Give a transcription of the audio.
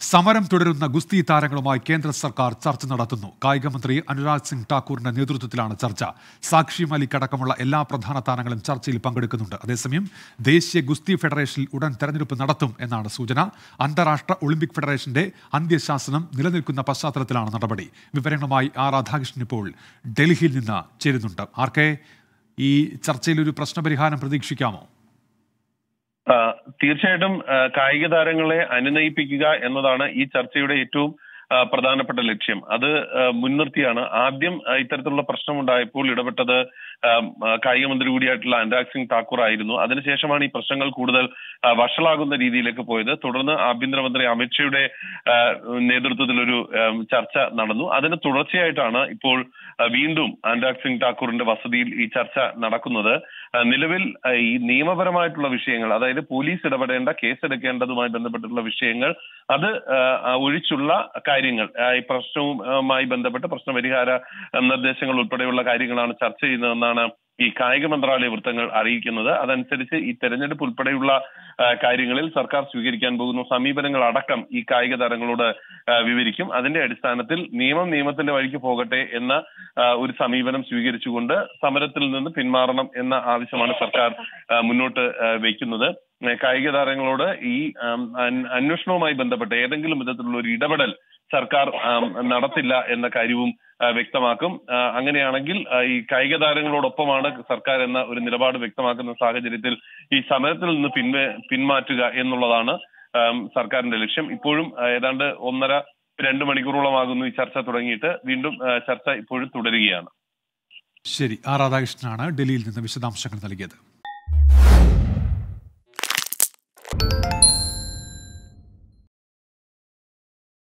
സമരം തുടരുന്ന ഗുസ്തി താരങ്ങളുമായി കേന്ദ്ര സർക്കാർ ചർച്ച നടത്തുന്നു. കായിക മന്ത്രി അനുരാഗ് സിംഗ് ഠാക്കൂറിന്റെ നേതൃത്വത്തിലാണ് ചർച്ച. സാക്ഷി മലിക് അടക്കമുള്ള എല്ലാ പ്രധാന താരങ്ങളും ചർച്ചയിൽ പങ്കെടുക്കുന്നുണ്ട്. അതേസമയം ദേശീയ ഗുസ്തി ഫെഡറേഷനിൽ ഉടൻ തെരഞ്ഞെടുപ്പ് നടത്തും എന്നാണ് സൂചന. അന്താരാഷ്ട്ര ഒളിമ്പിക് ഫെഡറേഷന്റെ അന്ത്യശാസനം നിലനിൽക്കുന്ന പശ്ചാത്തലത്തിലാണ് നടപടി. വിവരങ്ങളുമായി രാധാകൃഷ്ണൻ ഇപ്പോൾ ഡൽഹിയിൽ നിന്ന് ചേരുന്നുണ്ട്. ആർക്കെ, ഈ ചർച്ചയിൽ ഒരു പ്രശ്നപരിഹാരം പ്രതീക്ഷിക്കാമോ? തീർച്ചയായിട്ടും കായിക താരങ്ങളെ അനുനയിപ്പിക്കുക എന്നതാണ് ഈ ചർച്ചയുടെ ഏറ്റവും പ്രധാനപ്പെട്ട ലക്ഷ്യം. അത് മുൻനിർത്തിയാണ് ആദ്യം ഇത്തരത്തിലുള്ള പ്രശ്നമുണ്ടായപ്പോൾ ഇടപെട്ടത് കായിക മന്ത്രി കൂടിയായിട്ടുള്ള അനുരാഗ് സിംഗ് ഠാക്കൂർ ആയിരുന്നു. അതിനുശേഷമാണ് ഈ പ്രശ്നങ്ങൾ കൂടുതൽ വഷളാകുന്ന രീതിയിലേക്ക് പോയത്. തുടർന്ന് ആഭ്യന്തരമന്ത്രി അമിത്ഷയുടെ നേതൃത്വത്തിൽ ഒരു ചർച്ച നടന്നു. അതിന് തുടർച്ചയായിട്ടാണ് ഇപ്പോൾ വീണ്ടും അനുരാഗ് സിംഗ് ഠാക്കൂറിന്റെ വസതിയിൽ ഈ ചർച്ച നടക്കുന്നത്. നിലവിൽ ഈ നിയമപരമായിട്ടുള്ള വിഷയങ്ങൾ, അതായത് പോലീസ് ഇടപെടേണ്ട, കേസെടുക്കേണ്ടതുമായി ബന്ധപ്പെട്ടുള്ള വിഷയങ്ങൾ, അത് ഒഴിച്ചുള്ള കാര്യങ്ങൾ, ഈ പ്രശ്നവുമായി ബന്ധപ്പെട്ട് പ്രശ്നപരിഹാര നിർദ്ദേശങ്ങൾ ഉൾപ്പെടെയുള്ള കാര്യങ്ങളാണ് ചർച്ച ചെയ്യുന്നതെന്നാണ് ഈ കായിക മന്ത്രാലയ വൃത്തങ്ങൾ അറിയിക്കുന്നത്. അതനുസരിച്ച് ഈ തെരഞ്ഞെടുപ്പ് ഉൾപ്പെടെയുള്ള കാര്യങ്ങളിൽ സർക്കാർ സ്വീകരിക്കാൻ പോകുന്ന സമീപനങ്ങൾ അടക്കം ഈ കായിക താരങ്ങളോട് വിവരിക്കും. അതിന്റെ അടിസ്ഥാനത്തിൽ നിയമത്തിന്റെ വഴിക്ക് പോകട്ടെ എന്ന ഒരു സമീപനം സ്വീകരിച്ചുകൊണ്ട് സമരത്തിൽ നിന്ന് പിന്മാറണം എന്ന ആവശ്യമാണ് സർക്കാർ മുന്നോട്ട് വയ്ക്കുന്നത്. കായിക താരങ്ങളോട് ഈ അന്വേഷണവുമായി ബന്ധപ്പെട്ട് ഏതെങ്കിലും വിധത്തിലുള്ള ഒരു ഇടപെടൽ സർക്കാർ നടത്തില്ല എന്ന കാര്യവും വ്യക്തമാക്കും. അങ്ങനെയാണെങ്കിൽ ഈ കായിക താരങ്ങളോടൊപ്പമാണ് സർക്കാർ എന്ന ഒരു നിലപാട് വ്യക്തമാക്കുന്ന സാഹചര്യത്തിൽ ഈ സമരത്തിൽ നിന്ന് പിന്മാറ്റുക എന്നുള്ളതാണ് സർക്കാരിന്റെ ലക്ഷ്യം. ഇപ്പോഴും ഏതാണ്ട് 1.5-2 മണിക്കൂറോളമാകുന്നു ഈ ചർച്ച തുടങ്ങിയിട്ട്. വീണ്ടും ചർച്ച ഇപ്പോഴും തുടരുകയാണ്. ശരി, രാധാകൃഷ്ണനാണ് ഡൽഹിയിൽ നിന്ന് വിശദാംശങ്ങൾ നൽകിയത്.